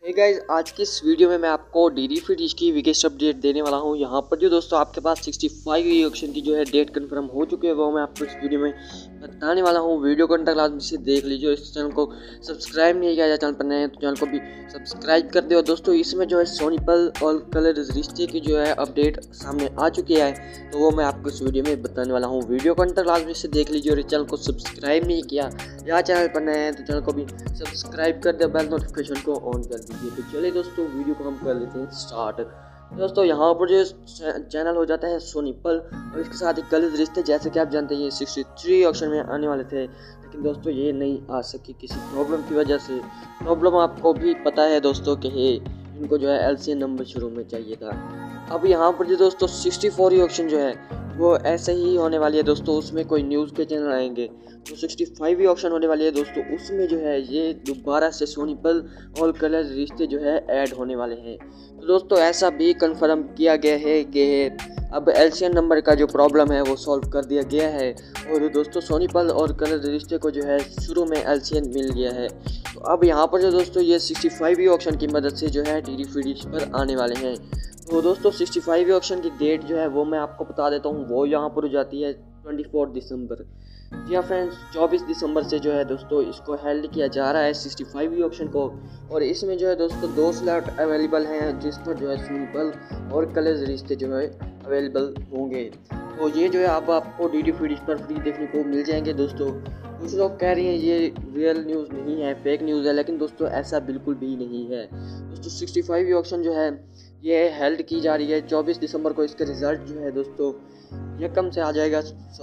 Hey guys, आज की इस वीडियो में मैं आपको डीडी फ्री डिश की बिगेस्ट अपडेट देने वाला हूं। यहां पर जो दोस्तों आपके पास 65 ई ऑक्शन की जो है डेट कंफर्म हो चुकी है, वो मैं आपको इस वीडियो में बताने वाला हूं। वीडियो को अंत तक लाजमी से देख लीजिए। इस चैनल को सब्सक्राइब नहीं किया, चैनल पर नए हैं तो चैनल को भी सब्सक्राइब कर दो। दोस्तों इसमें जो है सोनीपल और कलर रिश्ते की जो है अपडेट सामने आ चुकी है, तो वो मैं आपको इस वीडियो में बताने वाला हूँ। वीडियो को अंत तक लाजमी से देख लीजिए। और चैनल को सब्सक्राइब नहीं किया या चैनल पर नए हैं तो चैनल को भी सब्सक्राइब कर दे, बेल नोटिफिकेशन को ऑन कर दीजिए। तो चलिए दोस्तों वीडियो को हम कर लेते हैं स्टार्ट। दोस्तों यहाँ पर जो चैनल हो जाता है सोनीपल और इसके साथ ही कलर रिश्ते, जैसे कि आप जानते हैं ये 63 ऑक्शन में आने वाले थे, लेकिन दोस्तों ये नहीं आ सकी किसी प्रॉब्लम की वजह से। प्रॉब्लम आपको भी पता है दोस्तों कि इनको जो है LCN नंबर शुरू में चाहिए था। अब यहाँ पर जो दोस्तों 64 ऑक्शन जो है वो ऐसे ही होने वाली है दोस्तों। उसमें कोई न्यूज़ के चैनल आएंगे। जो 65 ऑक्शन होने वाली है दोस्तों, उसमें जो है ये दोबारा से सोनीपल और कलर रिश्ते जो है ऐड होने वाले हैं। तो दोस्तों ऐसा भी कंफर्म किया गया है कि अब LCN नंबर का जो प्रॉब्लम है वो सॉल्व कर दिया गया है। और दोस्तों सोनीपल और कलर रिश्ते को जो है शुरू में LCN मिल गया है। तो अब यहाँ पर जो दोस्तों ये 65 ऑक्शन की मदद से जो है डीडी फ्री डिश पर आने वाले हैं। तो दोस्तों 65 ऑक्शन की डेट जो है वो मैं आपको बता देता हूँ। वो यहाँ पर हो जाती है 24 दिसंबर। जी हाँ फ्रेंड्स, 24 दिसंबर से जो है दोस्तों इसको हेल्ड किया जा रहा है 65 ऑक्शन को। और इसमें जो है दोस्तों 2 स्लॉट अवेलेबल हैं, जिस पर जो है सोनीपल और कलर रिश्ते जो है अवेलेबल होंगे। तो ये जो है आपको डीडी फ्री डिश पर फ्री देखने को मिल जाएंगे दोस्तों। कुछ लोग कह रहे हैं ये रियल न्यूज़ नहीं है, फेक न्यूज़ है, लेकिन दोस्तों ऐसा बिल्कुल भी नहीं है। दोस्तों 65 ऑक्शन जो है ये हेल्ड की जा रही है 24 दिसंबर को। इसका रिज़ल्ट जो है दोस्तों यकम से आ जाएगा,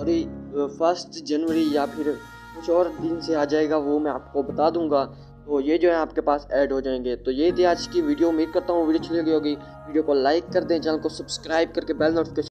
1 जनवरी या फिर कुछ और दिन से आ जाएगा, वो मैं आपको बता दूंगा। तो ये जो है आपके पास ऐड हो जाएंगे। तो ये थी आज की वीडियो। उम्मीद करता हूँ वीडियो अच्छी लगी होगी। वीडियो को लाइक कर दें, चैनल को सब्सक्राइब करके बेल नोटिफिकेशन